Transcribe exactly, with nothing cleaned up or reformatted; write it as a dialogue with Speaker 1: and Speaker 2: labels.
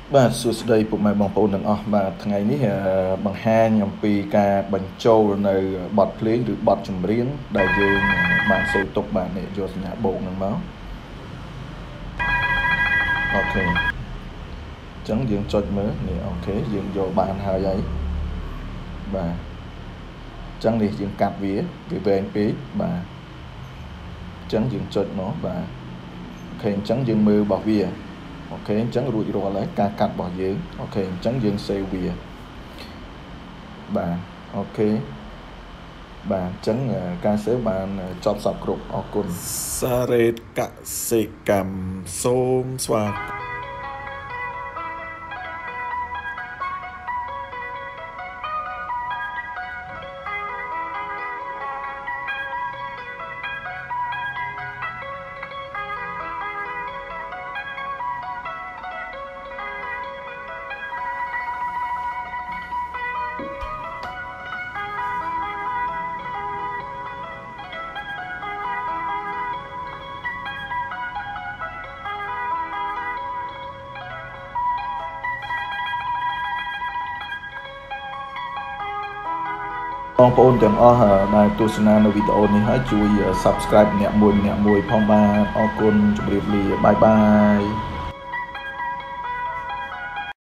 Speaker 1: បាទសួស្តីពុកម៉ែបងប្អូនទាំងអស់បាទថ្ងៃនេះបង្ហាញអំពីការបញ្ចូលនៅបទភ្លេងឬបទចម្រៀងដែលយើងបានសូវទុកបាទនេះយកសញ្ញាបូកហ្នឹងមកអូខេអញ្ចឹងយើងចុចមើលនេះអូខេយើងយកបានហើយហើយបាទអញ្ចឹងនេះយើងកាត់វាវាវែងពេកបាទអញ្ចឹងយើងចុចមកបាទអូខេអញ្ចឹងយើងមើលរបស់វាអូខេអញ្ចឹងរួចរាល់ហើយការកាត់របស់យើងអូខេអញ្ចឹងយើង save វាបាទអូខេបាទអញ្ចឹងការ save បានចប់សពគ្រប់អរគុណសារ៉េតកសិកម្មសូមស្វាគមន៍បងប្អូនទាំងអស់ដែលទស្សនានៅវីដេអូនេះហើយជួយ Subscribe អ្នកមួយម្នាក់មួយផងបាទអរគុណជម្រាបលាបាយបាយ